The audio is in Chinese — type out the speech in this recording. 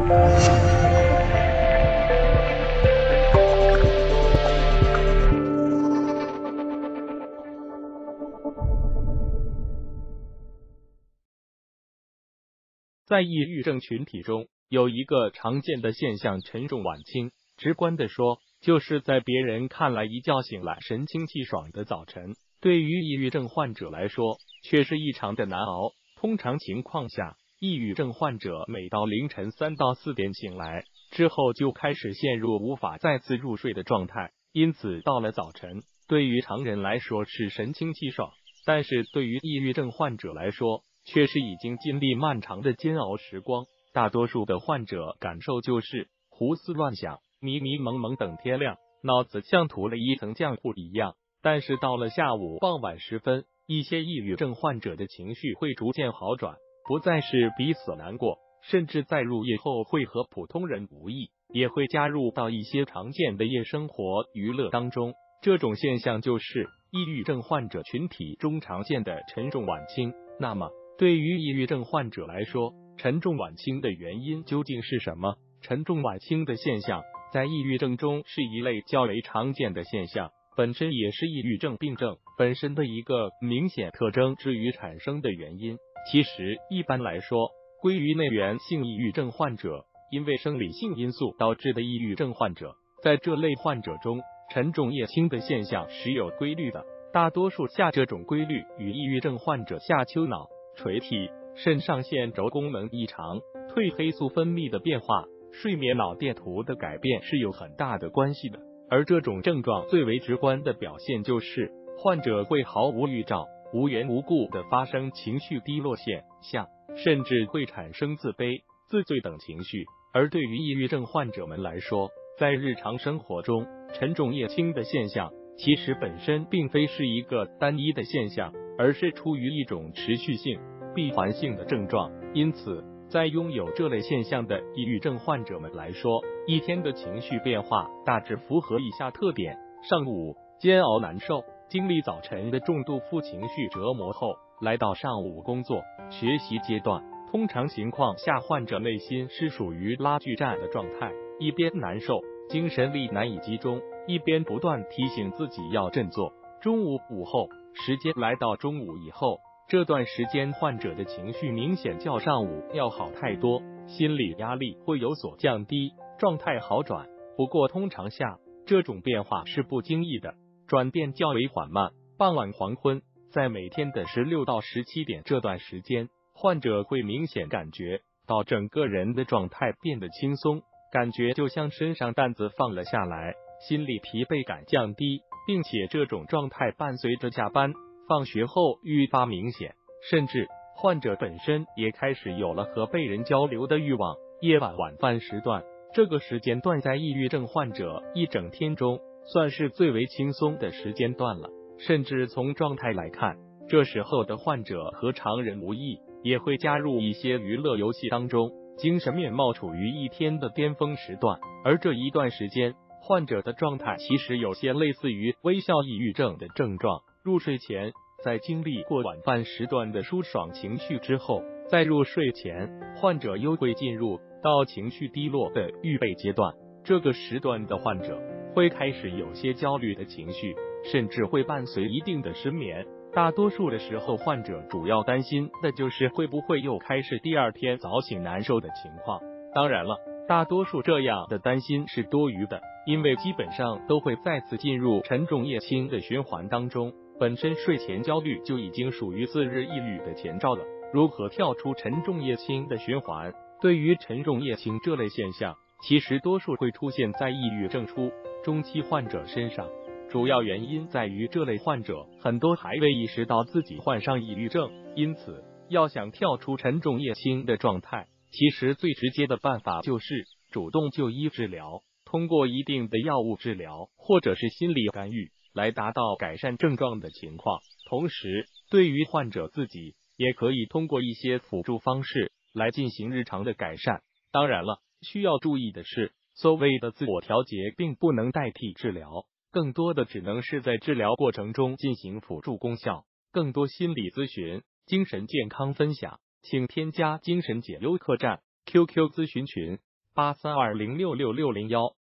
在抑郁症群体中，有一个常见的现象沉重晚清，直观的说，就是在别人看来一觉醒来神清气爽的早晨，对于抑郁症患者来说，却是异常的难熬。通常情况下，抑郁症患者每到凌晨3到4点醒来之后，就开始陷入无法再次入睡的状态，因此到了早晨，对于常人来说是神清气爽，但是对于抑郁症患者来说，却是已经经历漫长的煎熬时光。大多数的患者感受就是胡思乱想，迷迷蒙蒙等天亮，脑子像涂了一层浆糊一样。但是到了下午傍晚时分，一些抑郁症患者的情绪会逐渐好转，不再是彼此难过，甚至在入夜后会和普通人无异，也会加入到一些常见的夜生活娱乐当中。这种现象就是抑郁症患者群体中常见的沉重晚清。那么对于抑郁症患者来说，沉重晚清的原因究竟是什么？沉重晚清的现象在抑郁症中是一类较为常见的现象，本身也是抑郁症病症本身的一个明显特征。至于产生的原因，其实一般来说归于内源性抑郁症患者，因为生理性因素导致的抑郁症患者。在这类患者中，沉重夜清的现象是有规律的，大多数下这种规律与抑郁症患者下丘脑垂体肾上腺轴功能异常、褪黑素分泌的变化、睡眠脑电图的改变是有很大的关系的。而这种症状最为直观的表现就是患者会毫无预兆、无缘无故的发生情绪低落现象，甚至会产生自卑、自罪等情绪。而对于抑郁症患者们来说，在日常生活中，沉重夜清的现象其实本身并非是一个单一的现象，而是出于一种持续性、闭环性的症状。因此，在拥有这类现象的抑郁症患者们来说，一天的情绪变化大致符合以下特点：上午煎熬难受，经历早晨的重度负情绪折磨后，来到上午工作、学习阶段，通常情况下，患者内心是属于拉锯战的状态，一边难受，精神力难以集中，一边不断提醒自己要振作。中午午后时间来到中午以后，这段时间患者的情绪明显较上午要好太多，心理压力会有所降低，状态好转。不过通常下，这种变化是不经意的，转变较为缓慢。傍晚黄昏，在每天的16到17点这段时间，患者会明显感觉到整个人的状态变得轻松，感觉就像身上担子放了下来，心理疲惫感降低，并且这种状态伴随着下班、放学后愈发明显，甚至患者本身也开始有了和被人交流的欲望。夜晚晚饭时段，这个时间段在抑郁症患者一整天中算是最为轻松的时间段了，甚至从状态来看，这时候的患者和常人无异，也会加入一些娱乐游戏当中，精神面貌处于一天的巅峰时段。而这一段时间，患者的状态其实有些类似于微笑抑郁症的症状。入睡前，在经历过晚饭时段的舒爽情绪之后，在入睡前，患者又会进入到情绪低落的预备阶段。这个时段的患者会开始有些焦虑的情绪，甚至会伴随一定的失眠。大多数的时候，患者主要担心的就是会不会又开始第二天早醒难受的情况。当然了，大多数这样的担心是多余的，因为基本上都会再次进入沉重夜清的循环当中。本身睡前焦虑就已经属于次日抑郁的前兆了，如何跳出沉重夜清的循环？对于沉重夜清这类现象，其实多数会出现在抑郁症初中期患者身上，主要原因在于这类患者很多还未意识到自己患上抑郁症，因此要想跳出沉重夜清的状态，其实最直接的办法就是主动就医治疗，通过一定的药物治疗或者是心理干预来达到改善症状的情况。同时，对于患者自己，也可以通过一些辅助方式来进行日常的改善。当然了，需要注意的是，所谓的自我调节并不能代替治疗，更多的只能是在治疗过程中进行辅助功效。更多心理咨询、精神健康分享，请添加精神解忧客栈 QQ 咨询群 8320666601。